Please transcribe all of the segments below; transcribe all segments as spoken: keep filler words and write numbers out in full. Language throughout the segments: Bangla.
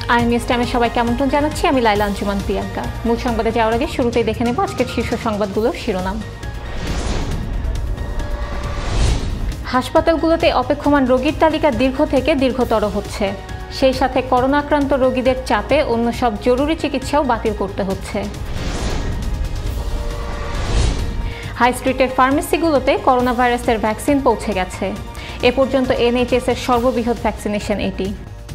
আই নিউজ টাইমে সবাইকে আমন্ত্রণ জানাচ্ছি। আমি লাইলা আঞ্জুমান প্রিয়াঙ্কা। মূল সংবাদে যাওয়ার আগে শুরুতেই দেখে নেব আজকের শীর্ষ সংবাদগুলোর শিরোনাম। হাসপাতালগুলোতে অপেক্ষমান রোগীর তালিকা দীর্ঘ থেকে দীর্ঘতর হচ্ছে। সেই সাথে করোনা আক্রান্ত রোগীদের চাপে অন্য সব জরুরি চিকিৎসাও বাতিল করতে হচ্ছে। হাই স্ট্রিটের ফার্মেসিগুলোতে করোনা ভাইরাসের ভ্যাকসিন পৌঁছে গেছে। এ পর্যন্ত এনএইচএস এর সর্ববৃহৎ ভ্যাকসিনেশন এটি।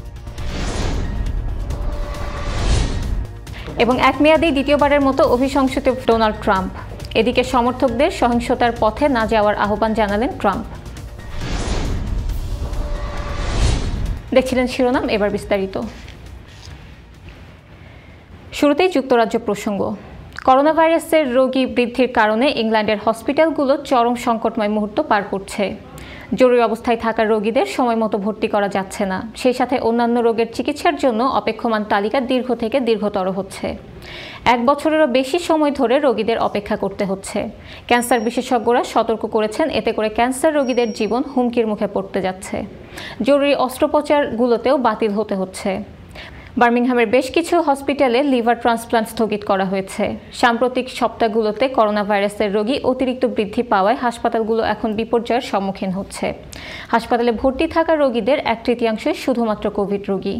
এবং এক মেয়াদে দ্বিতীয়বারের মতো অভিশংসিত ডোনাল্ড ট্রাম্প। এদিকে সমর্থকদের সহিংসতার পথে না যাওয়ার আহ্বান জানালেন ট্রাম্প। দেখছিলেন শিরোনাম, এবার বিস্তারিত। শুরুতেই যুক্তরাজ্য প্রসঙ্গ। করোনা ভাইরাসের রোগী বৃদ্ধির কারণে ইংল্যান্ডের হসপিটালগুলো চরম সংকটময় মুহূর্ত পার করছে। জরুরি অবস্থায় থাকা রোগীদের সময় মতো ভর্তি করা যাচ্ছে না। সেই সাথে অন্যান্য রোগের চিকিৎসার জন্য অপেক্ষমান তালিকা দীর্ঘ থেকে দীর্ঘতর হচ্ছে। এক বছরেরও বেশি সময় ধরে রোগীদের অপেক্ষা করতে হচ্ছে। ক্যান্সার বিশেষজ্ঞরা সতর্ক করেছেন, এতে করে ক্যান্সার রোগীদের জীবন হুমকির মুখে পড়তে যাচ্ছে। জরুরি অস্ত্রোপচারগুলোতেও বাতিল হতে হচ্ছে। বার্মিংহামের বেশ কিছু হসপিটালে লিভার ট্রান্সপ্লান্ট স্থগিত করা হয়েছে। সাম্প্রতিক সপ্তাহগুলোতে করোনা ভাইরাসের রোগী অতিরিক্ত বৃদ্ধি পাওয়ায় হাসপাতালগুলো এখন বিপর্যয়ের সম্মুখীন হচ্ছে। হাসপাতালে ভর্তি থাকা রোগীদের এক তৃতীয়াংশই শুধুমাত্র কোভিড রোগী।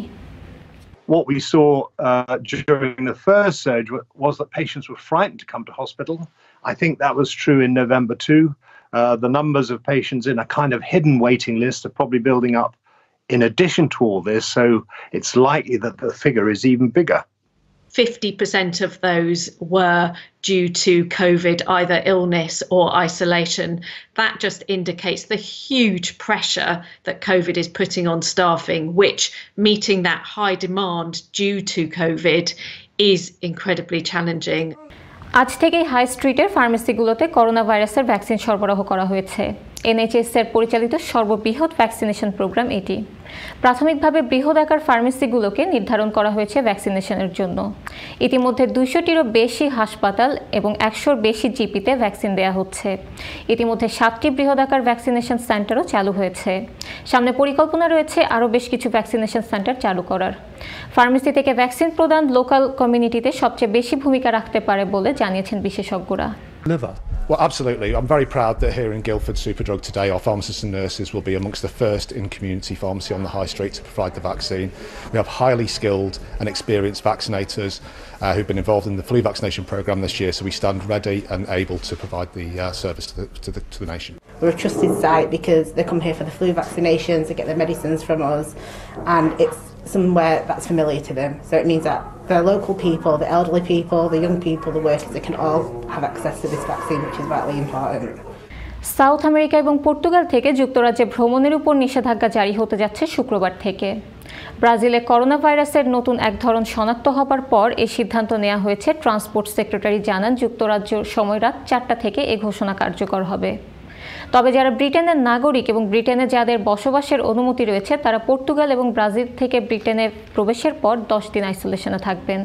What we saw uh, during the first surge was that patients were frightened to come to hospital. I think that was true in November too. Uh, the numbers of patients in a kind of hidden waiting list are probably building up in addition to all this, so it's likely that the figure is even bigger. fifty percent of those were due to COVID, either illness or isolation. That just indicates the huge pressure that COVID is putting on staffing, which meeting that high demand due to COVID is incredibly challenging. আজ থেকেই হাই স্ট্রিটের ফার্মেসিগুলোতে করোনা ভাইরাসের ভ্যাকসিন সরবরাহ করা হয়েছে। এনএইচএস এর পরিচালিত সর্ববৃহৎ ভ্যাকসিনেশন প্রোগ্রাম এটি। প্রাথমিকভাবে বৃহৎ আকার ফার্মেসিগুলোকে নির্ধারণ করা হয়েছে ভ্যাকসিনেশনের জন্য। ইতিমধ্যে দুইশোটিরও বেশি হাসপাতাল এবং একশোর বেশি জিপিতে ভ্যাকসিন দেওয়া হচ্ছে। ইতিমধ্যে সাতটি বৃহৎ আকার ভ্যাকসিনেশন সেন্টারও চালু হয়েছে। সামনে পরিকল্পনা রয়েছে আরও বেশ কিছু ভ্যাকসিনেশন সেন্টার চালু করার। ফার্মেসি থেকে ভ্যাকসিন প্রদান লোকাল কমিউনিটিতে সবচেয়ে বেশি ভূমিকা রাখতে পারে বলে জানিয়েছেন বিশেষজ্ঞরা। Liver. Well, absolutely. I'm very proud that here in Guildford Superdrug today, our pharmacists and nurses will be amongst the first in community pharmacy on the high street to provide the vaccine. We have highly skilled and experienced vaccinators uh, who've been involved in the flu vaccination programme this year, so we stand ready and able to provide the uh, service to the, to, the, to the nation. We're a trusted site because they come here for the flu vaccinations, they get their medicines from us, and it's somewhere that's familiar to them. So it means that the local people, the elderly people, the young people, the workers, they can all have access to this vaccine, which is vitally important. South America এবং পর্তুগাল থেকে যুক্তরাজ্যে ভ্রমণের উপর নিষেধাজ্ঞা জারি হতে যাচ্ছে শুক্রবার থেকে। ব্রাজিলে করোনা ভাইরাসের নতুন এক ধরন শনাক্ত হবার পর এই সিদ্ধান্ত নেওয়া হয়েছে। ট্রান্সপোর্ট সেক্রেটারি জানান, যুক্তরাজ্য সময় রাত চারটা থেকে এ ঘোষণা কার্যকর হবে। তবে যারা ব্রিটেনের নাগরিক এবং ব্রিটেনে যাদের বসবাসের অনুমতি রয়েছে তারা পর্তুগাল এবং ব্রাজিল থেকে ব্রিটেনে প্রবেশের পর দশ দিন আইসোলেশনে থাকবেন।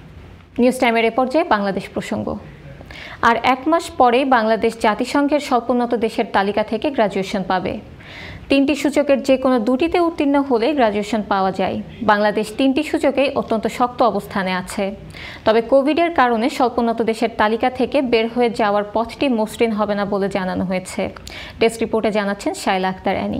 নিউজ টাইমের এ পর্যায়ে বাংলাদেশ প্রসঙ্গ। আর এক মাস পরেই বাংলাদেশ জাতিসংঘের স্বল্পোন্নত দেশের তালিকা থেকে গ্র্যাজুয়েশন পাবে। তিনটি সূচকের যে কোনো দুটিতে উত্তীর্ণ হলে গ্র্যাজুয়েশন পাওয়া যায়। বাংলাদেশ তিনটি সূচকেই অত্যন্ত শক্ত অবস্থানে আছে। তবে কোভিডের কারণে স্বল্পোন্নত দেশের তালিকা থেকে বের হয়ে যাওয়ার পথটি মসৃণ হবে না বলে জানানো হয়েছে। ডেস্ক রিপোর্টে জানাচ্ছেন শাইলা আক্তার অ্যানি।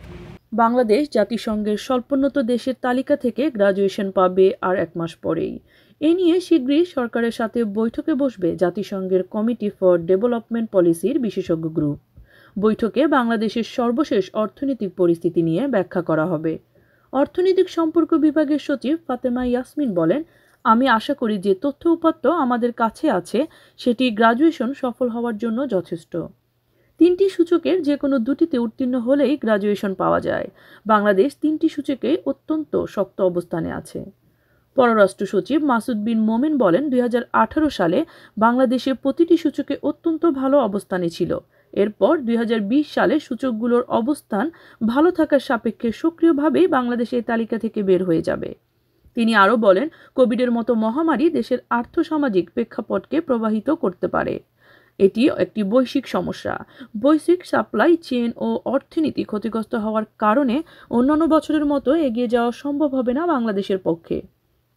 বাংলাদেশ জাতিসংঘের স্বল্পোন্নত দেশের তালিকা থেকে গ্র্যাজুয়েশন পাবে আর এক মাস পরেই। এ নিয়ে শীঘ্রই সরকারের সাথে বৈঠকে বসবে জাতিসংঘের কমিটি ফর ডেভেলপমেন্ট পলিসির বিশেষজ্ঞ গ্রুপ। বৈঠকে বাংলাদেশের সর্বশেষ অর্থনৈতিক পরিস্থিতি নিয়ে ব্যাখ্যা করা হবে। অর্থনৈতিক সম্পর্ক বিভাগের সচিব ফাতেমা ইয়াসমিন বলেন, আমি আশা করি যে তথ্য উপাত্ত আমাদের কাছে আছে সেটি গ্র্যাজুয়েশন সফল হওয়ার জন্য যথেষ্ট। তিনটি সূচকের যে কোনো দুটিতে উত্তীর্ণ হলেই গ্র্যাজুয়েশন পাওয়া যায়। বাংলাদেশ তিনটি সূচকে অত্যন্ত শক্ত অবস্থানে আছে। পররাষ্ট্র সচিব মাসুদ বিন মোমেন বলেন, দুই হাজার আঠারো সালে বাংলাদেশের প্রতিটি সূচকে অত্যন্ত ভালো অবস্থানে ছিল। এরপর দুই হাজার বিশ সালে সূচকগুলোর অবস্থান ভালো থাকার সাপেক্ষে সক্রিয়ভাবেই বাংলাদেশ এই তালিকা থেকে বের হয়ে যাবে। তিনি আরও বলেন, কোভিডের মতো মহামারী দেশের আর্থসামাজিক প্রেক্ষাপটকে প্রভাবিত করতে পারে। এটি একটি বৈশ্বিক সমস্যা। বৈশ্বিক সাপ্লাই চেইন ও অর্থনীতি ক্ষতিগ্রস্ত হওয়ার কারণে অন্যান্য বছরের মতো এগিয়ে যাওয়া সম্ভব হবে না বাংলাদেশের পক্ষে।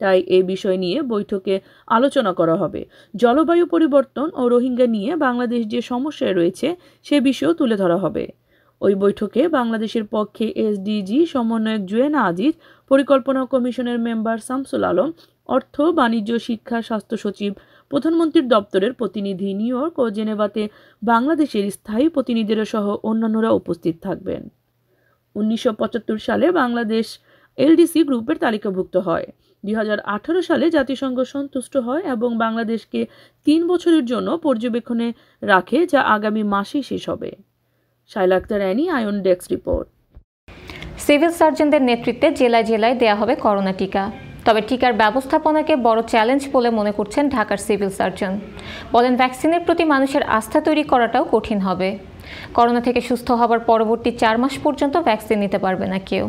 তাই এই বিষয় নিয়ে বৈঠকে আলোচনা করা হবে। জলবায়ু পরিবর্তন ও রোহিঙ্গা নিয়ে বাংলাদেশ যে সমস্যায় রয়েছে সে বিষয়েও তুলে ধরা হবে। ওই বৈঠকে বাংলাদেশের পক্ষে এসডিজি সমন্বয়ক জুয়েনা আজিজ, পরিকল্পনা কমিশনের মেম্বার শামসুল আলম, অর্থ, বাণিজ্য, শিক্ষা, স্বাস্থ্য সচিব, প্রধানমন্ত্রীর দপ্তরের প্রতিনিধি, নিউ ইয়র্ক ও জেনেভাতে বাংলাদেশের স্থায়ী প্রতিনিধিরা সহ অন্যান্যরা উপস্থিত থাকবেন। উনিশশো পঁচাত্তর সালে বাংলাদেশ এলডিসি গ্রুপের তালিকাভুক্ত হয়। দুই হাজার আঠারো সালে জাতিসংঘ সন্তুষ্ট হয় এবং বাংলাদেশকে তিন বছরের জন্য পর্যবেক্ষণে রাখে, যা আগামী মাসেই শেষ হবে। Shaila Akter Annie, Ayon desk report. Civil সার্জনদের নেতৃত্বে জেলায় জেলায় দেয়া হবে করোনা টিকা। তবে টিকার ব্যবস্থাপনাকে বড় চ্যালেঞ্জ বলে মনে করছেন ঢাকার সিভিল সার্জন। বলেন, ভ্যাকসিনের প্রতি মানুষের আস্থা তৈরি করাটাও কঠিন হবে। করোনা থেকে সুস্থ হবার পরবর্তী চার মাস পর্যন্ত ভ্যাকসিন নিতে পারবে না কেউ।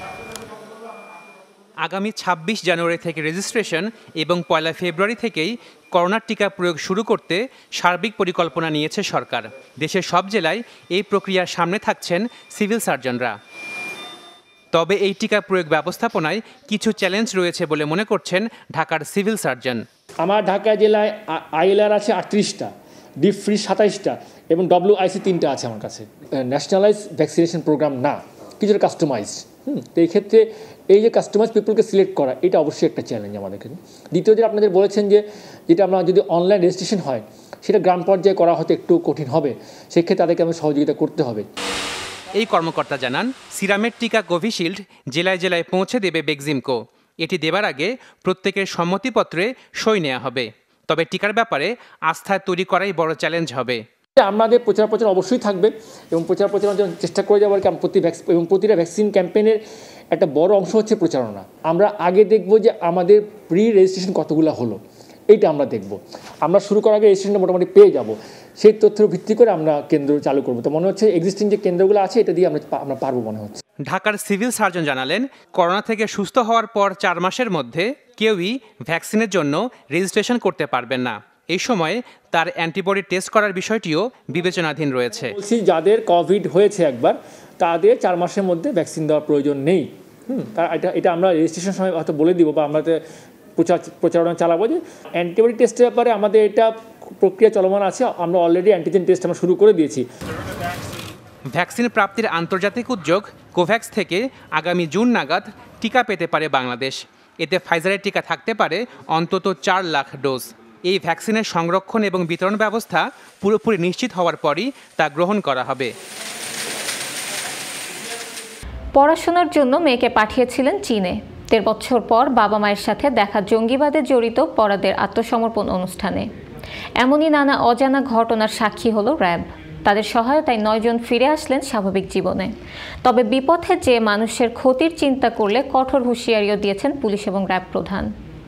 আগামী ছাব্বিশ জানুয়ারি থেকে রেজিস্ট্রেশন এবং পয়লা ফেব্রুয়ারি থেকেই করোনার টিকা প্রয়োগ শুরু করতে সার্বিক পরিকল্পনা নিয়েছে সরকার। দেশের সব জেলায় এই প্রক্রিয়ার সামনে থাকছেন সিভিল সার্জনরা। তবে এই টিকা প্রয়োগ ব্যবস্থাপনায় কিছু চ্যালেঞ্জ রয়েছে বলে মনে করছেন ঢাকার সিভিল সার্জন। আমার ঢাকা জেলায় আইএলআর আছে আটত্রিশটা, ডিপ ফ্রিজ সাতাইশটা এবং ডব্লিউআইসি তিনটা আছে আমার কাছে। ন্যাশনালাইজ ভ্যাকসিনেশন প্রোগ্রাম না, কিছুটা কাস্টমাইজড। হুম তো এই ক্ষেত্রে এই যে কাস্টমাইজ পিপলকে সিলেক্ট করা, এটা অবশ্যই একটা চ্যালেঞ্জ আমাদের ক্ষেত্রে। দ্বিতীয় যে আপনাদের বলেছেন যে যেটা আমরা যদি অনলাইন রেজিস্ট্রেশন হয় সেটা গ্রাম পর্যায়ে করা হয়তো একটু কঠিন হবে, সেক্ষেত্রে তাদেরকে আমাদের সহযোগিতা করতে হবে। এই কর্মকর্তা জানান, সিরামের টিকা কোভিশিল্ড জেলায় জেলায় পৌঁছে দেবে বেক্সিমকো। এটি দেবার আগে প্রত্যেকের সম্মতিপত্রে সই নেওয়া হবে। তবে টিকার ব্যাপারে আস্থা তৈরি করাই বড় চ্যালেঞ্জ হবে। আমাদের প্রচার প্রচার অবশ্যই থাকবে এবং প্রচার প্রচারের জন্য চেষ্টা করে যাবো আর কি। প্রতি এবং প্রতিটা ভ্যাকসিন ক্যাম্পেইনের একটা বড় অংশ হচ্ছে প্রচারণা। আমরা আগে দেখব যে আমাদের প্রি রেজিস্ট্রেশন কতগুলো হলো, এইটা আমরা দেখব। আমরা শুরু করার আগে রেজিস্ট্রেশনটা মোটামুটি পেয়ে যাব, সেই তথ্যের ভিত্তি করে আমরা কেন্দ্র চালু করবো। তো মনে হচ্ছে এক্সিস্টিং যে কেন্দ্রগুলো আছে এটা দিয়ে আমরা আমরা পারবো মনে হচ্ছে। ঢাকার সিভিল সার্জন জানালেন, করোনা থেকে সুস্থ হওয়ার পর চার মাসের মধ্যে কেউই ভ্যাকসিনের জন্য রেজিস্ট্রেশন করতে পারবেন না। এই সময়ে তার অ্যান্টিবডি টেস্ট করার বিষয়টিও বিবেচনাধীন রয়েছে। বলছি যাদের কোভিড হয়েছে একবার, তাদের চার মাসের মধ্যে ভ্যাকসিন দেওয়ার প্রয়োজন নেই। হুম এটা এটা আমরা রেজিস্ট্রেশন সময় হয়তো বলে দিব বা আমরা প্রচার প্রচারণা চালাবো যে অ্যান্টিবডি টেস্টের ব্যাপারে আমাদের এটা প্রক্রিয়া চলমান আছে। আমরা অলরেডি অ্যান্টিজেন টেস্ট আমরা শুরু করে দিয়েছি। ভ্যাকসিন প্রাপ্তির আন্তর্জাতিক উদ্যোগ কোভ্যাক্স থেকে আগামী জুন নাগাদ টিকা পেতে পারে বাংলাদেশ। এতে ফাইজারের টিকা থাকতে পারে অন্তত চার লাখ ডোজ। এই ভ্যাকসিনের সংরক্ষণ এবং বিতরণ ব্যবস্থা পুরোপুরি নিশ্চিত হওয়ার পরই তা গ্রহণ করা হবে। পড়াশোনার জন্য মেয়েকে পাঠিয়েছিলেন চীনে। দেড় বছর পর বাবা মায়ের সাথে দেখা জঙ্গিবাদে জড়িত পড়াদের আত্মসমর্পণ অনুষ্ঠানে। এমনই নানা অজানা ঘটনার সাক্ষী হলো র্যাব। তাদের সহায়তায় নয়জন ফিরে আসলেন স্বাভাবিক জীবনে। তবে বিপথে যে মানুষের ক্ষতির চিন্তা করলে কঠোর হুঁশিয়ারিও দিয়েছেন পুলিশ এবং র্যাব প্রধান।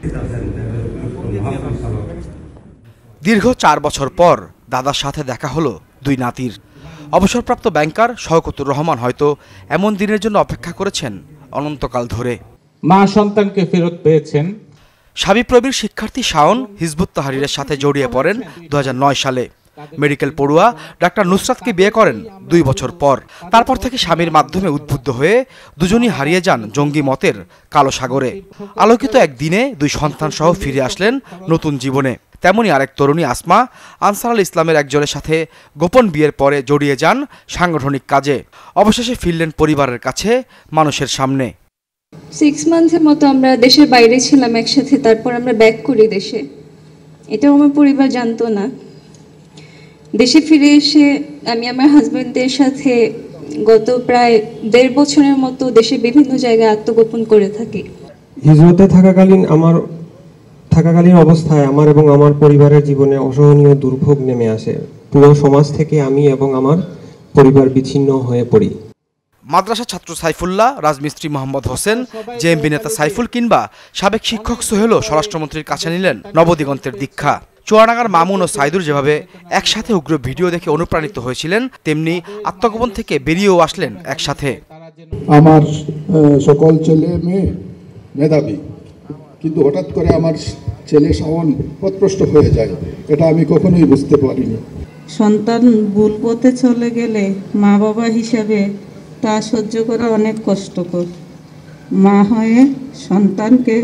দীর্ঘ চার বছর পর দাদার সাথে দেখা হলো দুই নাতির। অবসরপ্রাপ্ত ব্যাংকার শওকতুর রহমান হয়তো এমন দিনের জন্য অপেক্ষা করেছেন অনন্তকাল ধরে। মা সন্তানকে ফেরত পেয়েছেন। শাবিপ্রবির শিক্ষার্থী শাওন হিজবুত তাহরিরের সাথে জড়িয়ে পড়েন দু হাজার নয় সালে। মেডিকেল পড়ুয়া ডাক্তার নুসরাতকে বিয়ে করেন দুই বছর পর। তারপর থেকে স্বামীর মাধ্যমে উদ্বুদ্ধ হয়ে দুজনই হারিয়ে যান জঙ্গি মতের কালো সাগরে। আলোকিত একদিনে দুই সন্তান সহ ফিরে আসলেন নতুন জীবনে। তেমনই আরেক তরুণী আসমা আনসার আল ইসলামের একজনের সাথে গোপন বিয়ের পরে জড়িয়ে যান সাংগঠনিক কাজে। অবশেষে ফিরলেন পরিবারের কাছে, মানুষের সামনে। সিক্স মান্থের মতো আমরা দেশের বাইরে ছিলাম একসাথে, তারপর আমরা ব্যাক করি দেশে। এটাও আমার পরিবার জানতো না। দেশে ফিরে এসে আমি আমার হাজবেন্ডের সাথে গত প্রায় দেড় বছরের মতো দেশের বিভিন্ন জায়গায় আত্মগোপন করে থাকি। হিজরতে থাকাকালীন আমার থাকাকালীন অবস্থায় আমার এবং আমার পরিবারের জীবনে অসহনীয় দুর্ভোগ নেমে আসে। পুরো সমাজ থেকে আমি এবং আমার পরিবার বিচ্ছিন্ন হয়ে পড়ি। মাদ্রাসা ছাত্র সাইফুল্লাহ, রাজমিস্ত্রি মোহাম্মদ হোসেন, জেএমবি নেতা সাইফুল কিংবা সাবেক শিক্ষক সোহেলও স্বরাষ্ট্রমন্ত্রীর কাছে নিলেন নবদিগন্তের দীক্ষা। চুয়াডাঙ্গার মামুন ও সাইদুর যেভাবে একসাথে উগ্র ভিডিও দেখে অনুপ্রাণিত হয়েছিলেন, তেমনি আত্মগোপন থেকে বেরিয়েও আসলেন একসাথে। আমার সকল ছেলে মেয়ে মেধাবী, কিন্তু হঠাৎ করে আমার ছেলে শাওন পথভ্রষ্ট হয়ে যায়, এটা আমি কখনোই বুঝতে পারিনি। সন্তান ভুল পথে চলে গেলে মা বাবা হিসাবে তা সহ্য করা অনেক কষ্টকর। মা হয়ে সন্তানকে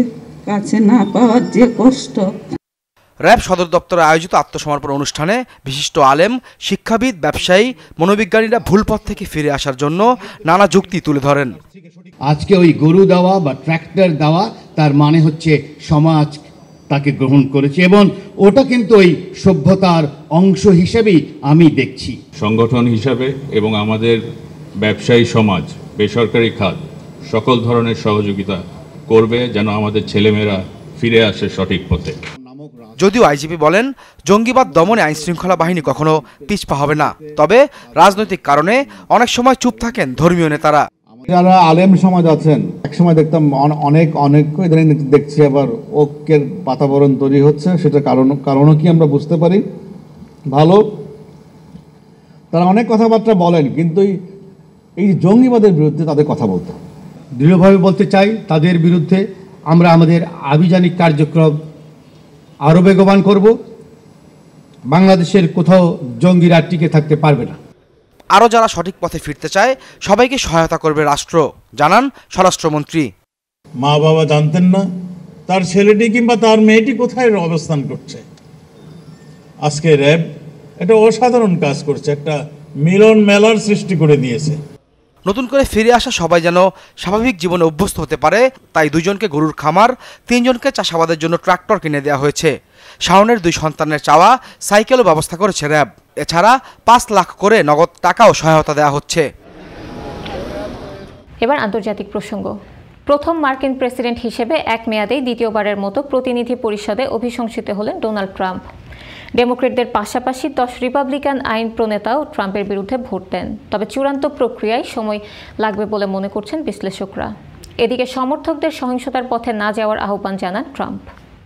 কাছে না পাওয়ার যে কষ্ট। র্যাব সদর দপ্তরে আয়োজিত আত্মসমর্পণ অনুষ্ঠানে বিশিষ্ট আলেম, শিক্ষাবিদ, ব্যবসায়ী, মনোবিজ্ঞানীরা ভুল পথ থেকে ফিরে আসার জন্য নানা যুক্তি তুলে ধরেন। আজকে ওই গরু দেওয়া বা ট্র্যাক্টর দেওয়া তার মানে হচ্ছে সমাজ তাকে গ্রহণ করেছে এবং ওটা কিন্তু ওই সভ্যতার অংশ হিসেবেই আমি দেখছি। সংগঠন হিসাবে এবং আমাদের ব্যবসায়ী সমাজ, বেসরকারি খাত সকল ধরনের সহযোগিতা করবে যেন আমাদের ছেলেমেয়েরা ফিরে আসে সঠিক পথে। যদিও আইজিপি বলেন জঙ্গিবাদ দমনে আইনশৃঙ্খলা বাহিনী কখনো পিছপা হবে না, তবে রাজনৈতিক কারণে অনেক সময় চুপ থাকেন ধর্মীয় নেতারা। যারা আলেম সমাজ আছেন, একসময় দেখতাম অনেক অনেক ইদানিং দেখছি আবার ঐক্যের বাতাবরণ তৈরি হচ্ছে, সেটা কারণ কারণও কি আমরা বুঝতে পারি। ভালো, তারা অনেক কথাবার্তা বলেন, কিন্তু এই জঙ্গিবাদের বিরুদ্ধে তাদের কথা বলতে দৃঢ়ভাবে বলতে চাই, তাদের বিরুদ্ধে আমরা আমাদের আভিযানিক কার্যক্রম আরও বেগবান করব। বাংলাদেশের কোথাও জঙ্গিরা টিকে থাকতে পারবে না। আরও যারা সঠিক পথে ফিরতে চায় সবাইকে সহায়তা করবে রাষ্ট্র, জানান স্বরাষ্ট্রমন্ত্রী। মা বাবা জানতেন না তার ছেলেটি কিংবা তার মেয়েটি কোথায় অবস্থান করছে। আজকে র্যাব এটা অসাধারণ কাজ করছে, একটা মিলন মেলার সৃষ্টি করে দিয়েছে। নতুন করে ফিরে আসা সবাই যেন স্বাভাবিক জীবনে অভ্যস্ত হতে পারে, তাই দুজনকে গরুর খামার, তিনজনকে চাষাবাদের জন্য ট্রাক্টর কিনে দেওয়া হয়েছে। শাওনের দুই সন্তানের চাওয়া সাইকেলও ব্যবস্থা করেছে র্যাব। এছাড়া পাঁচ লাখ করে নগদ টাকাও সহায়তা দেওয়া হচ্ছে। এবার আন্তর্জাতিক প্রসঙ্গ। প্রথম মার্কিন প্রেসিডেন্ট হিসেবে এক মেয়াদেই দ্বিতীয়বারের মতো প্রতিনিধি পরিষদে অভিশংসিত হলেন ডোনাল্ড ট্রাম্প। ডেমোক্রেটদের পাশাপাশি দশ রিপাবলিকান আইন প্রণেতাও ট্রাম্পের বিরুদ্ধে ভোট দেন, তবে চূড়ান্ত প্রক্রিয়ায় সময় লাগবে বলে মনে করছেন বিশ্লেষকরা। এদিকে সমর্থকদের সহিংসতার পথে না যাওয়ার আহ্বান জানান ট্রাম্প।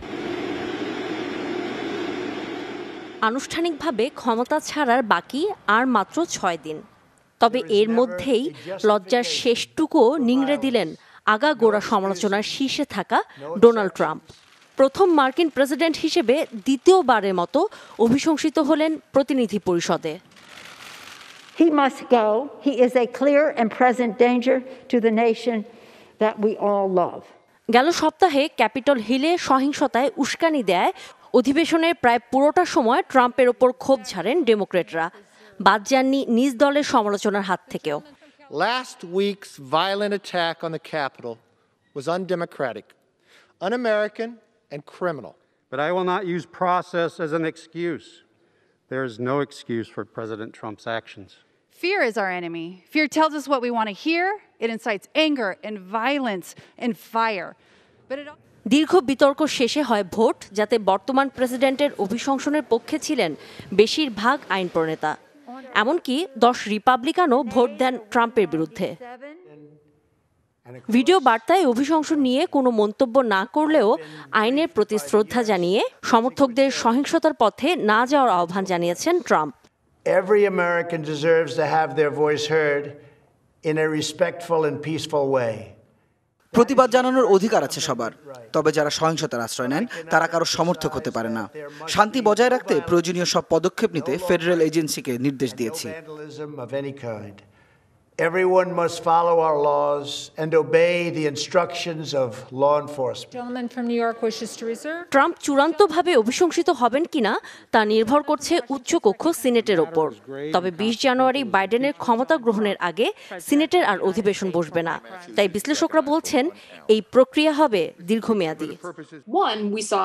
আনুষ্ঠানিকভাবে ক্ষমতা ছাড়ার বাকি আর মাত্র ছয় দিন, তবে এর মধ্যেই লজ্জার শেষটুকু নিংড়ে দিলেন আগাগোড়া সমালোচনার শীর্ষে থাকা ডোনাল্ড ট্রাম্প। প্রথম মার্কিন প্রেসিডেন্ট হিসেবে দ্বিতীয়বারের মতো অভিশংসিত হলেন প্রতিনিধি পরিষদে। He must go. He is a clear and present danger to the nation that we all love. গেল সপ্তাহে ক্যাপিটল হিলে সহিংসতায় উস্কানি দেয় অধিবেশনের প্রায় পুরোটা সময় ট্রাম্পের ওপর ক্ষোভ ঝাড়েন ডেমোক্রেটরা, বাদ যাননি নিজ দলের সমালোচনার হাত থেকেও। Last week's violent attack on the Capitol was undemocratic, un-American, and criminal. But I will not use process as an excuse. There is no excuse for President Trump's actions. Fear is our enemy. Fear tells us what we want to hear. It incites anger and violence and fire. But it দীর্ঘ বিতর্ক শেষে হয় ভোট, যাতে বর্তমান প্রেসিডেন্টের অভিশংসনের পক্ষে ছিলেন বেশিরভাগ আইন প্রণেতা। এমনকি দশ রিপাবলিকানও ভোট দেন ট্রাম্পের বিরুদ্ধে। ভিডিও বার্তায় অভিশংসন নিয়ে কোনো মন্তব্য না করলেও আইনের প্রতি শ্রদ্ধা জানিয়ে সমর্থকদের সহিংসতার পথে না যাওয়ার আহ্বান জানিয়েছেন Trump. Every American deserves to have their voice heard in a respectful and peaceful way. প্রতিবাদ জানানোর অধিকার আছে সবার, তবে যারা সহিংসতার আশ্রয় নেন তারা কারো সমর্থক হতে পারে না। শান্তি বজায় রাখতে প্রয়োজনীয় সব পদক্ষেপ নিতে ফেডারেল এজেন্সিকে নির্দেশ দিয়েছি। Everyone must follow our laws and obey the instructions of law enforcement. Gentleman from New York wishes to reserve. Trump চূড়ান্তভাবে অভিশংসিত হবেন কিনা তা নির্ভর করছে উচ্চকক্ষ সিনেটের ওপর। তবে বিশ জানুয়ারি বাইডেনের ক্ষমতা গ্রহণের আগে সিনেটের আর অধিবেশন বসবে না, তাই বিশ্লেষকরা বলছেন এই প্রক্রিয়া হবে দীর্ঘমেয়াদী। One, we saw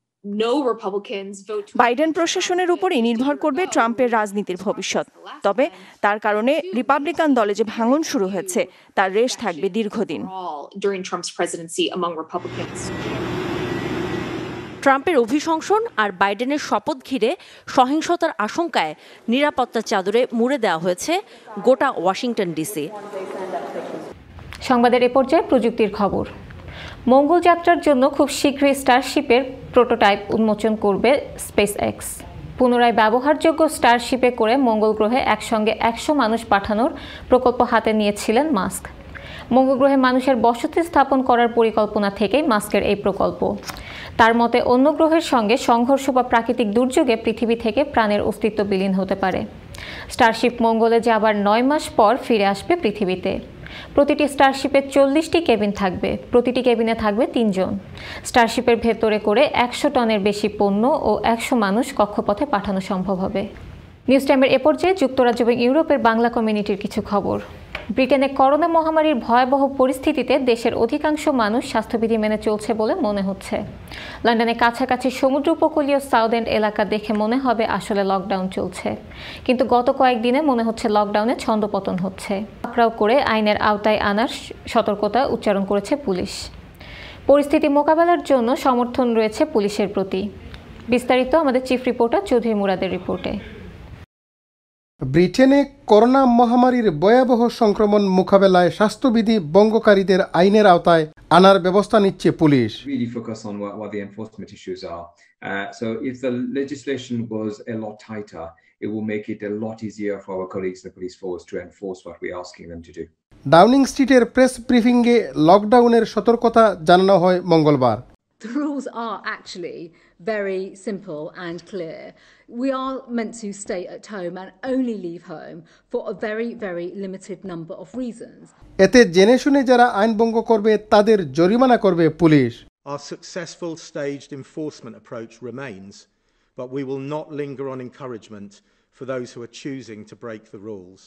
বাইডেন প্রশাসনের উপরই নির্ভর করবে ট্রাম্পের রাজনীতির ভবিষ্যৎ, তবে তার কারণে রিপাবলিকান দলে যে ভাঙন শুরু হয়েছে তার রেশ থাকবে দীর্ঘদিন। ট্রাম্পের অভিশংসন আর বাইডেনের শপথ ঘিরে সহিংসতার আশঙ্কায় নিরাপত্তার চাদরে মুড়ে দেওয়া হয়েছে গোটা ওয়াশিংটন ডিসি। সংবাদের এ পর্যায়ে প্রযুক্তির খবর। মঙ্গল যাত্রার জন্য খুব শীঘ্রই স্টারশিপের প্রোটোটাইপ উন্মোচন করবে স্পেস এক্স। পুনরায় ব্যবহারযোগ্য স্টারশিপে করে মঙ্গল গ্রহে একসঙ্গে একশো মানুষ পাঠানোর প্রকল্প হাতে নিয়েছিলেন মাস্ক। মঙ্গল গ্রহে মানুষের বসতি স্থাপন করার পরিকল্পনা থেকেই মাস্কের এই প্রকল্প। তার মতে অন্য গ্রহের সঙ্গে সংঘর্ষ বা প্রাকৃতিক দুর্যোগে পৃথিবী থেকে প্রাণের অস্তিত্ব বিলীন হতে পারে। স্টারশিপ মঙ্গলে যাবার নয় মাস পর ফিরে আসবে পৃথিবীতে। প্রতিটি স্টারশিপে চল্লিশটি কেবিন থাকবে, প্রতিটি কেবিনে থাকবে তিনজন। স্টারশিপের ভেতরে করে একশো টনের বেশি পণ্য ও একশো মানুষ কক্ষপথে পাঠানো সম্ভব হবে। নিউজ টাইমের এ পর্যায়ে যুক্তরাজ্য এবং ইউরোপের বাংলা কমিউনিটির কিছু খবর। ব্রিটেনে করোনা মহামারীর ভয়াবহ পরিস্থিতিতে দেশের অধিকাংশ মানুষ স্বাস্থ্যবিধি মেনে চলছে বলে মনে হচ্ছে। লন্ডনে কাছাকাছি সমুদ্র উপকূলীয় সাউথ এন্ড এলাকা দেখে মনে হবে আসলে লকডাউন চলছে, কিন্তু গত কয়েকদিনে মনে হচ্ছে লকডাউনে ছন্দপতন হচ্ছে। পাকড়াও করে আইনের আওতায় আনার সতর্কতা উচ্চারণ করেছে পুলিশ। পরিস্থিতি মোকাবেলার জন্য সমর্থন রয়েছে পুলিশের প্রতি। বিস্তারিত আমাদের চিফ রিপোর্টার চৌধুরী মুরাদের রিপোর্টে। ব্রিটেনে করোনা মহামারীর ভয়াবহ সংক্রমণ মোকাবেলায় স্বাস্থ্যবিধি ভঙ্গকারীদের আইনের আওতায় আনার ব্যবস্থা নিচ্ছে পুলিশ। Really focus on what, what the enforcement issues are. Uh, so if the legislation was a lot tighter, it will make it a lot easier for our colleagues in the police force to enforce what we're asking them to do. Downing স্ট্রিটের প্রেস ব্রিফিংয়ে লকডাউনের সতর্কতা জানানো হয় মঙ্গলবার। The rules are actually very simple and clear. We are meant to stay at home and only leave home for a very, very limited number of reasons. এতে জেনে শুনে যারা আইন ভঙ্গ করবে তাদের জরিমানা করবে পুলিশ। Our successful staged enforcement approach remains, but we will not linger on encouragement for those who are choosing to break the rules.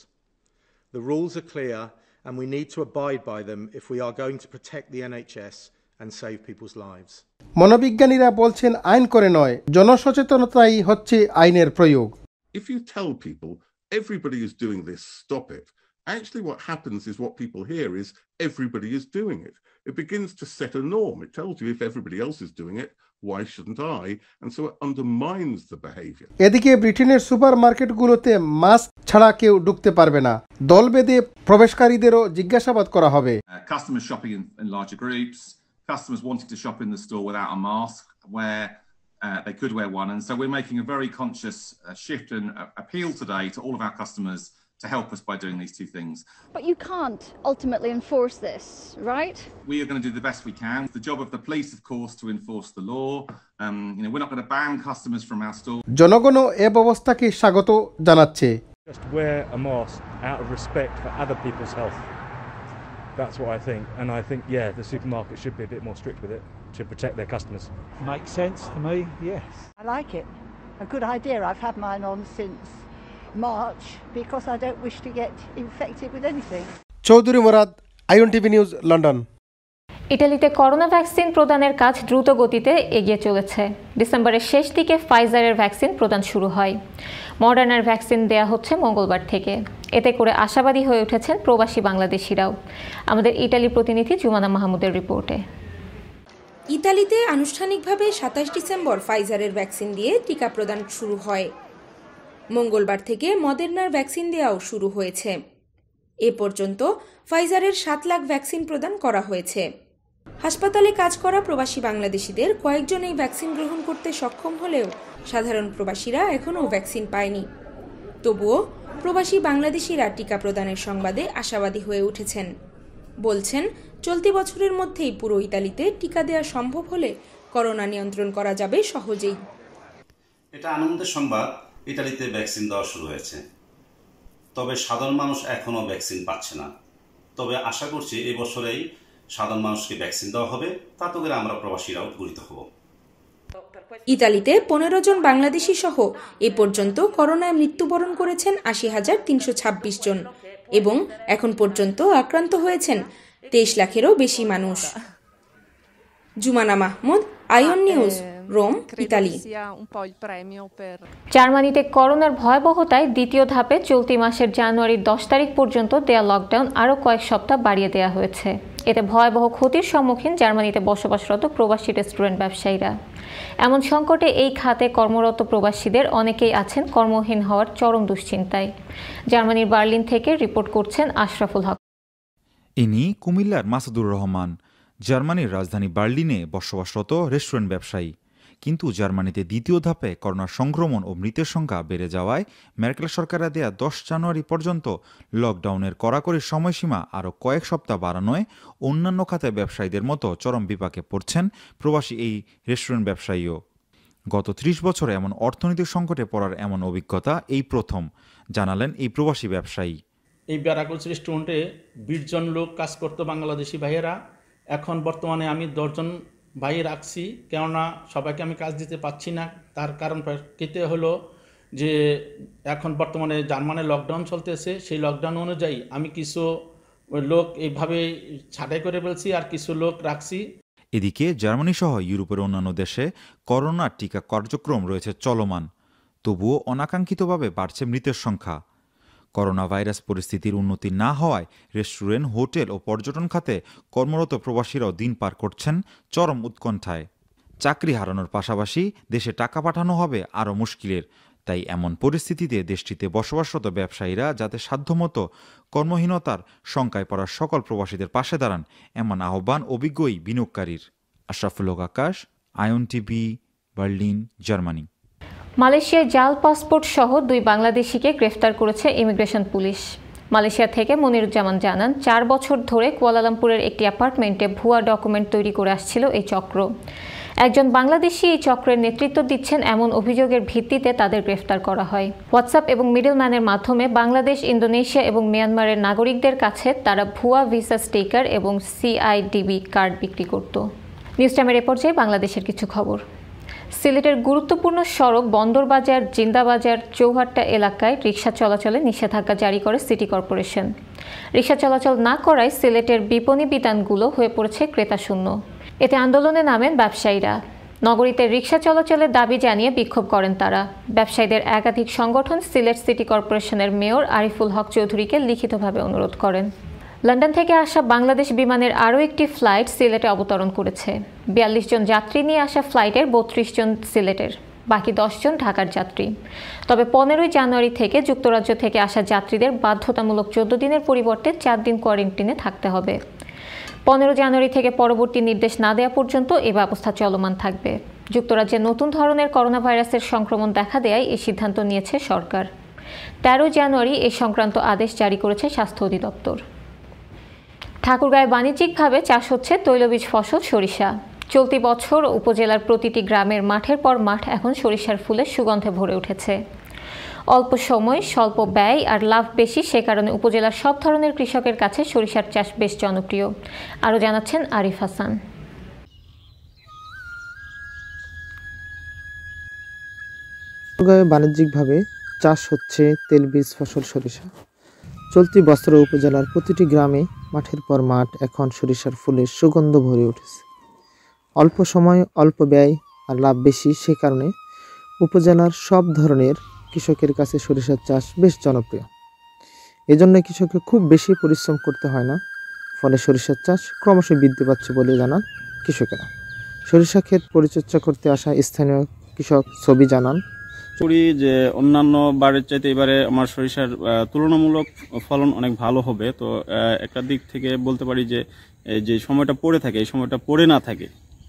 The rules are clear and we need to abide by them if we are going to protect the N H S and save people's lives. মনোবিজ্ঞানীরা বলছেন আইন করে নয়, জনসচেতনতাই হচ্ছে আইনের প্রয়োগ। If you tell people everybody is doing this, stop it. Actually what happens is what people hear is everybody is doing it. It begins to set a norm. It tells you if everybody else is doing it, why shouldn't I? And so it undermines the behavior. এদিকে ব্রিটেনের সুপারমার্কেটগুলোতে মাস্ক ছাড়া কেউ ঢুকতে পারবে না। দল বেঁধে প্রবেশকারীদেরও জিজ্ঞাসাবাদ করা হবে। Uh, customers shopping in, in larger groups, customers wanting to shop in the store without a mask where uh, they could wear one. And so we're making a very conscious uh, shift and uh, appeal today to all of our customers to help us by doing these two things. But you can't ultimately enforce this, right? We are going to do the best we can. It's the job of the police, of course, to enforce the law. Um, you know, we're not going to ban customers from our store. জনগণও এ ব্যবস্থাকে স্বাগত জানাচ্ছে। Just wear a mask out of respect for other people's health. That's what I think, and I think, yeah, the supermarket should be a bit more strict with it to protect their customers. Makes sense to me, yes. I like it. A good idea. I've had mine on since March because I don't wish to get infected with anything. Chowdhury Murad, Ayon TV news, London. ইতালিতে করোনা ভ্যাকসিন প্রদানের কাজ দ্রুত গতিতে এগিয়ে চলেছে। ডিসেম্বরের শেষ দিকে ফাইজারের ভ্যাকসিন প্রদান শুরু হয়। মডার্নার ভ্যাকসিন দেয়া হচ্ছে মঙ্গলবার থেকে। এতে করে আশাবাদী হয়ে উঠেছেন প্রবাসী বাংলাদেশিরাও। আমাদের ইতালি প্রতিনিধি জুমানা মাহমুদের রিপোর্টে। ইতালিতে আনুষ্ঠানিকভাবে সাতাশ ডিসেম্বর ফাইজারের ভ্যাকসিন দিয়ে টিকা প্রদান শুরু হয়। মঙ্গলবার থেকে মডার্নার ভ্যাকসিন দেওয়াও শুরু হয়েছে। এ পর্যন্ত ফাইজারের সাত লাখ ভ্যাকসিন প্রদান করা হয়েছে। হাসপাতালে কাজ করা প্রবাসী বাংলাদেশিদের কয়েকজন এই ভ্যাকসিন গ্রহণ করতে সক্ষম হলেও সাধারণ প্রবাসীরা এখনও ভ্যাকসিন পায়নি। তবুও প্রবাসী বাংলাদেশিরা টিকা প্রদানের সংবাদে আশাবাদী হয়ে উঠেছেন। বলছেন, চলতি বছরের মধ্যেই পুরো ইতালিতে টিকা দেওয়া সম্ভব হলে করোনা নিয়ন্ত্রণ করা যাবে সহজেই। এটা আনন্দের সংবাদ, ইতালিতে ভ্যাকসিন দেওয়া শুরু হয়েছে। তবে সাধারণ মানুষ এখনও ভ্যাকসিন পাচ্ছে না। তবে আশা করছি এই বছরেই সাধারণ মানুষকে ভ্যাকসিন দেওয়া হবে, তাতে করে আমরা প্রবাসীরাও উপকৃত হব। ইতালিতে পনেরো জন বাংলাদেশি সহ এ পর্যন্ত করোনায় মৃত্যুবরণ করেছেন আশি হাজার তিনশো ছাব্বিশ জন এবং এখন পর্যন্ত আক্রান্ত হয়েছেন তেইশ লাখেরও বেশি মানুষ। Jumana Mahmud, Ayon news, Rome, Italy. জার্মানিতে করোনার ভয়াবহতায় দ্বিতীয় ধাপে চলতি মাসের জানুয়ারির দশ তারিখ পর্যন্ত দেয়া লকডাউন আরও কয়েক সপ্তাহ বাড়িয়ে দেওয়া হয়েছে। এতে ভয়াবহ ক্ষতির সম্মুখীন জার্মানিতে বসবাসরত প্রবাসী রেস্টুরেন্ট ব্যবসায়ীরা। এমন সংকটে এই খাতে কর্মরত প্রবাসীদের অনেকেই আছেন কর্মহীন হওয়ার চরম দুশ্চিন্তায়। জার্মানির বার্লিন থেকে রিপোর্ট করছেন আশরাফুল হক। ইনি কুমিল্লার মাসুদুর রহমান, জার্মানির রাজধানী বার্লিনে বসবাসরত রেস্টুরেন্ট ব্যবসায়ী। কিন্তু জার্মানিতে দ্বিতীয় ধাপে করোনার সংক্রমণ ও মৃতের সংখ্যা বেড়ে যাওয়ায় মেরকেল সরকারের দেয়া দশ জানুয়ারি পর্যন্ত লকডাউনের কড়াকড়ি সময়সীমা আরও কয়েক সপ্তাহ বাড়ানোয় অন্যান্য খাতে ব্যবসায়ীদের মতো চরম বিপাকে পড়ছেন প্রবাসী এই রেস্টুরেন্ট ব্যবসায়ীও। গত ত্রিশ বছরে এমন অর্থনৈতিক সংকটে পড়ার এমন অভিজ্ঞতা এই প্রথম, জানালেন এই প্রবাসী ব্যবসায়ী। এই ব্যারাকলস রেস্টুরেন্টে বিশ জন লোক কাজ করতো বাংলাদেশি ভাইয়েরা। এখন বর্তমানে আমি দশজন ভাই রাখছি, কেননা সবাইকে আমি কাজ দিতে পারছি না। তার কারণ প্রেক্ষিতে হলো যে এখন বর্তমানে জার্মানে লকডাউন চলতেছে, সেই লকডাউন অনুযায়ী আমি কিছু লোক এইভাবে ছাঁটাই করে ফেলছি আর কিছু লোক রাখছি। এদিকে জার্মানি সহ ইউরোপের অন্যান্য দেশে করোনার টিকা কার্যক্রম রয়েছে চলমান, তবুও অনাকাঙ্ক্ষিতভাবে বাড়ছে মৃতের সংখ্যা। করোনা ভাইরাস পরিস্থিতির উন্নতি না হওয়ায় রেস্টুরেন্ট, হোটেল ও পর্যটন খাতে কর্মরত প্রবাসীরাও দিন পার করছেন চরম উৎকণ্ঠায়। চাকরি হারানোর পাশাপাশি দেশে টাকা পাঠানো হবে আরও মুশকিলের। তাই এমন পরিস্থিতিতে দেশটিতে বসবাসরত ব্যবসায়ীরা যাতে সাধ্যমতো কর্মহীনতার শঙ্কায় পড়া সকল প্রবাসীদের পাশে দাঁড়ান, এমন আহ্বান অভিজ্ঞই বিনিয়োগকারীর। Ashraful Haque Akash, Ayon TV, Berlin, Germany. মালয়েশিয়ায় জাল পাসপোর্ট সহ দুই বাংলাদেশিকে গ্রেফতার করেছে ইমিগ্রেশন পুলিশ। মালয়েশিয়া থেকে মনিরুজ্জামান জানান, চার বছর ধরে কুয়ালালামপুরের একটি অ্যাপার্টমেন্টে ভুয়া ডকুমেন্ট তৈরি করে আসছিল এই চক্র। একজন বাংলাদেশি এই চক্রের নেতৃত্ব দিচ্ছেন এমন অভিযোগের ভিত্তিতে তাদের গ্রেফতার করা হয়। হোয়াটসঅ্যাপ এবং মিডলম্যানের মাধ্যমে বাংলাদেশ, ইন্দোনেশিয়া এবং মিয়ানমারের নাগরিকদের কাছে তারা ভুয়া ভিসা স্টিকার এবং সিআইডিবি কার্ড বিক্রি করত। নিউজ টাইমের এ পর্যায়ে বাংলাদেশের কিছু খবর। সিলেটের গুরুত্বপূর্ণ সড়ক বন্দরবাজার, জিন্দাবাজার, চৌহাট্টা এলাকায় রিকশা চলাচলে নিষেধাজ্ঞা জারি করে সিটি কর্পোরেশন। রিকশা চলাচল না করায় সিলেটের বিপণী বিতানগুলো হয়ে পড়েছে ক্রেতাশূন্য। এতে আন্দোলনে নামেন ব্যবসায়ীরা। নগরীতে রিকশা চলাচলের দাবি জানিয়ে বিক্ষোভ করেন তারা। ব্যবসায়ীদের একাধিক সংগঠন সিলেট সিটি কর্পোরেশনের মেয়র আরিফুল হক চৌধুরীকে লিখিতভাবে অনুরোধ করেন। লন্ডন থেকে আসা বাংলাদেশ বিমানের আরও একটি ফ্লাইট সিলেটে অবতরণ করেছে। বিয়াল্লিশ জন যাত্রী নিয়ে আসা ফ্লাইটের বত্রিশ জন সিলেটের, বাকি দশ জন ঢাকার যাত্রী। তবে পনেরোই জানুয়ারি থেকে যুক্তরাজ্য থেকে আসা যাত্রীদের বাধ্যতামূলক চোদ্দ দিনের পরিবর্তে চার দিন কোয়ারেন্টিনে থাকতে হবে। পনেরো জানুয়ারি থেকে পরবর্তী নির্দেশ না দেওয়া পর্যন্ত এ ব্যবস্থা চলমান থাকবে। যুক্তরাজ্যে নতুন ধরনের করোনা ভাইরাসের সংক্রমণ দেখা দেয়ায় এই সিদ্ধান্ত নিয়েছে সরকার। তেরো জানুয়ারি এ সংক্রান্ত আদেশ জারি করেছে স্বাস্থ্য অধিদপ্তর। ঠাকুরগাঁয়ে বাণিজ্যিকভাবে চাষ হচ্ছে তৈলবীজ ফসল সরিষা। চলতি বছর উপজেলার প্রতিটি গ্রামের মাঠের পর মাঠ এখন সরিষার ফুলের সুগন্ধে ভরে উঠেছে। অল্প সময়, স্বল্প ব্যয় আর লাভ বেশি, সে কারণে উপজেলার সব ধরনের কৃষকের কাছে সরিষার চাষ বেশ জনপ্রিয়। আরও জানাচ্ছেন আরিফ হাসান। ঠাকুরগাঁয়ে বাণিজ্যিকভাবে চাষ হচ্ছে তেলবীজ ফসল সরিষা। চলতি বছর উপজেলার প্রতিটি গ্রামে মাঠের পর মাঠ এখন সরিষার ফুলের সুগন্ধ ভরে উঠেছে। অল্প সময়, অল্প ব্যয় আর লাভ বেশি, সে কারণে উপজেলার সব ধরনের কৃষকের কাছে সরিষার চাষ বেশ জনপ্রিয়। এজন্য কৃষককে খুব বেশি পরিশ্রম করতে হয় না, ফলে সরিষার চাষ ক্রমশ বৃদ্ধি পাচ্ছে বলে জানান কৃষকেরা। সরিষা ক্ষেত পরিচর্যা করতে আসা স্থানীয় কৃষক ছবি জানান, করি যে অন্যান্য বারের চাইতে এবারে আমার সরিষার তুলনামূলক ফলন অনেক ভালো হবে। তো একটা দিক থেকে বলতে পারি যে যে সময়টা পড়ে থাকে এই সময়টা পড়ে না থাকে,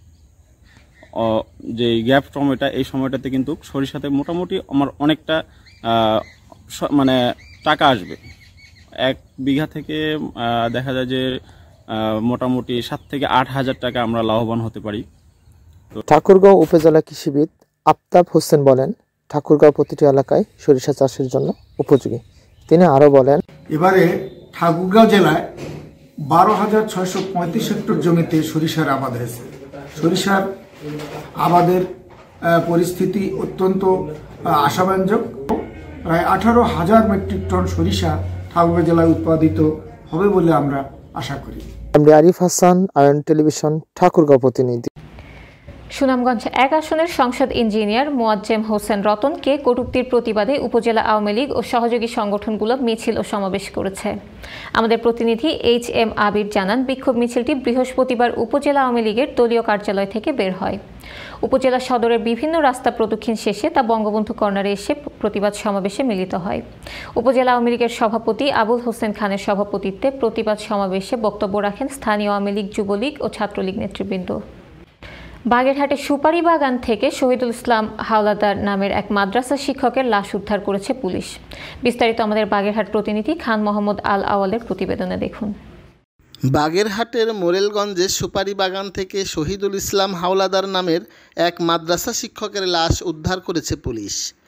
যে গ্যাপ সময়টা, এই সময়টাতে কিন্তু সরিষাতে মোটামুটি আমার অনেকটা মানে টাকা আসবে। এক বিঘা থেকে দেখা যায় যে মোটামুটি সাত থেকে আট হাজার টাকা আমরা লাভবান হতে পারি। ঠাকুরগাঁও উপজেলা কৃষিবিদ আফতাব হোসেন বলেন, ঠাকুরগাঁও প্রতিটি এলাকায় সরিষা চাষের জন্য উপযোগী। তিনি আরও বলেন, এবারে ঠাকুরগাঁও জেলায় বারো হাজার ছয়শো পঁয়ত্রিশ হেক্টর জমিতে সরিষার আবাদ হয়েছে। সরিষার আবাদের পরিস্থিতি অত্যন্ত আশাব্যঞ্জক। প্রায় আঠারো হাজার মেট্রিক টন সরিষা ঠাকুরগাঁও জেলায় উৎপাদিত হবে বলে আমরা আশা করি। আরিফ হাসান, আয়ন টেলিভিশন, ঠাকুরগাঁও প্রতিনিধি। সুনামগঞ্জ এক আসনের সংসদ ইঞ্জিনিয়ার মোয়াজ্জেম হোসেন রতনকে কটূক্তির প্রতিবাদে উপজেলা আওয়ামী লীগ ও সহযোগী সংগঠনগুলো মিছিল ও সমাবেশ করেছে। আমাদের প্রতিনিধি এইচ এম আবির জানান, বিক্ষোভ মিছিলটি বৃহস্পতিবার উপজেলা আওয়ামী লীগের দলীয় কার্যালয় থেকে বের হয়। উপজেলা সদরের বিভিন্ন রাস্তা প্রদক্ষিণ শেষে তা বঙ্গবন্ধু কর্নারে এসে প্রতিবাদ সমাবেশে মিলিত হয়। উপজেলা আওয়ামী লীগের সভাপতি আবুল হোসেন খানের সভাপতিত্বে প্রতিবাদ সমাবেশে বক্তব্য রাখেন স্থানীয় আওয়ামী লীগ, যুবলীগ ও ছাত্রলীগ নেতৃবৃন্দ। বাগেরহাটে সুপারি বাগান থেকে শহীদুল ইসলাম হাওলাদার নামের এক মাদ্রাসা শিক্ষকের লাশ উদ্ধার করেছে পুলিশ। বিস্তারিত আমাদের বাগেরহাট প্রতিনিধি খান মোহাম্মদ আল আওয়ালের প্রতিবেদনে দেখুন। বাগেরহাটের মোরেলগঞ্জে সুপারি বাগান থেকে শহীদুল ইসলাম হাওলাদার নামের এক মাদ্রাসা শিক্ষকের লাশ উদ্ধার করেছে পুলিশ।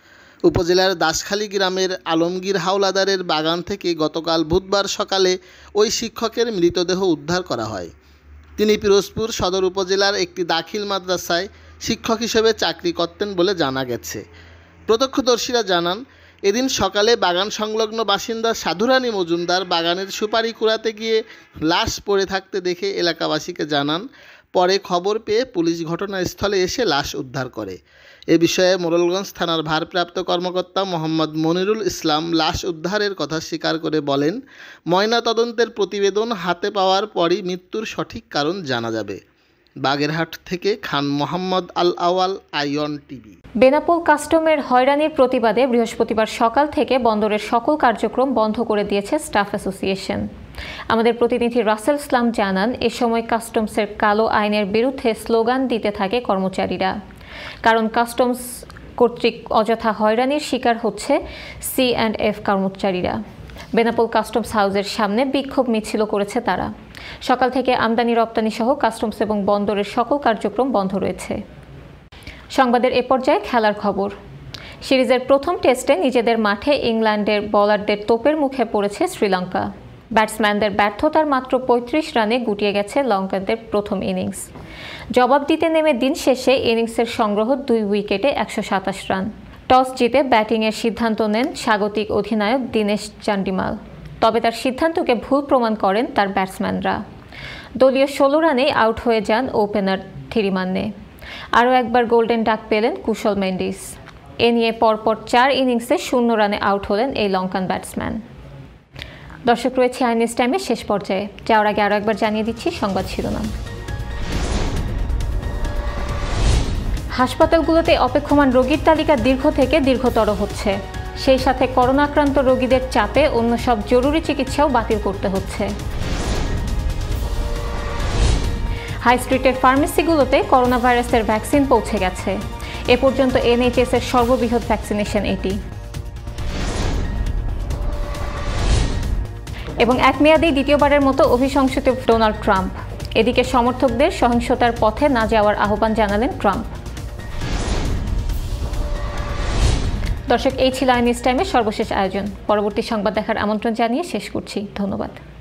উপজেলার দাসখালী গ্রামের আলমগীর হাওলাদারের বাগান থেকে গতকাল বুধবার সকালে ওই শিক্ষকের মৃতদেহ উদ্ধার করা হয়। তিনি পিরোজপুর সদর উপজেলার একটি দাখিল মাদ্রাসায় শিক্ষক হিসেবে চাকরি করতেন বলে জানা গেছে। প্রত্যক্ষদর্শীরা জানান, এদিন সকালে বাগান সংলগ্ন বাসিন্দা সাধুরানী মজুমদার বাগানের সুপারি কুড়াতে গিয়ে লাশ পড়ে থাকতে দেখে এলাকাবাসীকে জানান। পরে খবর পেয়ে পুলিশ ঘটনাস্থলে এসে লাশ উদ্ধার করে। এ বিষয়ে মোরেলগঞ্জ থানার ভারপ্রাপ্ত কর্মকর্তা মোহাম্মদ মনিরুল ইসলাম লাশ উদ্ধারের কথা স্বীকার করে বলেন, ময়নাতদন্তের প্রতিবেদন হাতে পাওয়ার পরই মৃত্যুর সঠিক কারণ জানা যাবে। বাগেরহাট থেকে খান মোহাম্মদ আল আওয়াল, আইয়ন টিভি। বেনাপোল কাস্টমের হয়রানির প্রতিবাদে বৃহস্পতিবার সকাল থেকে বন্দরের সকল কার্যক্রম বন্ধ করে দিয়েছে স্টাফ অ্যাসোসিয়েশন। আমাদের প্রতিনিধি রাসেল ইসলাম জানান, এ সময় কাস্টমসের কালো আইনের বিরুদ্ধে স্লোগান দিতে থাকে কর্মচারীরা। কারণ কাস্টমস কর্তৃক অযথা হয়রানির শিকার হচ্ছে সি অ্যান্ড এফ কর্মচারীরা। বেনাপোল কাস্টমস হাউসের সামনে বিক্ষোভ মিছিল করেছে তারা। সকাল থেকে আমদানি রপ্তানি সহ কাস্টমস এবং বন্দরের সকল কার্যক্রম বন্ধ রয়েছে। সংবাদের এ পর্যায়ে খেলার খবর। সিরিজের প্রথম টেস্টে নিজেদের মাঠে ইংল্যান্ডের বোলারদের তোপের মুখে পড়েছে শ্রীলঙ্কা। ব্যাটসম্যানদের ব্যর্থতার মাত্র পঁয়ত্রিশ রানে গুটিয়ে গেছে লঙ্কানদের প্রথম ইনিংস। জবাব দিতে নেমে দিন শেষে ইনিংসের সংগ্রহ দুই উইকেটে একশো সাতাশ রান। টস জিতে ব্যাটিংয়ের সিদ্ধান্ত নেন স্বাগতিক অধিনায়ক দীনেশ চান্ডিমাল। তবে তার সিদ্ধান্তকে ভুল প্রমাণ করেন তার ব্যাটসম্যানরা। দলীয় ষোলো রানেই আউট হয়ে যান ওপেনার থিরিমান্নে। আরও একবার গোল্ডেন ডাক পেলেন কুশল মেন্ডিস। এ নিয়ে পরপর চার ইনিংসে শূন্য রানে আউট হলেন এই লঙ্কান ব্যাটসম্যান। দর্শক, রয়েছে আই নিউজ টাইমের শেষ পর্যায়ে। যাওয়ার আগে আরও একবার জানিয়ে দিচ্ছি সংবাদ শিরোনাম। হাসপাতালগুলোতে অপেক্ষমান রোগীর তালিকা দীর্ঘ থেকে দীর্ঘতর হচ্ছে। সেই সাথে করোনা আক্রান্ত রোগীদের চাপে অন্য সব জরুরি চিকিৎসাও বাতিল করতে হচ্ছে। হাই স্ট্রিটের ফার্মেসিগুলোতে করোনা ভাইরাসের ভ্যাকসিন পৌঁছে গেছে। এ পর্যন্ত এনএইচএস এর সর্ববৃহৎ ভ্যাকসিনেশন এটি। এবং এক মেয়াদেই দ্বিতীয়বারের মতো অভিশংসিত ডোনাল্ড ট্রাম্প। এদিকে সমর্থকদের সহিংসতার পথে না যাওয়ার আহ্বান জানালেন ট্রাম্প। দর্শক, এই ছিল আই নিউজ টাইমের সর্বশেষ আয়োজন। পরবর্তী সংবাদ দেখার আমন্ত্রণ জানিয়ে শেষ করছি। ধন্যবাদ।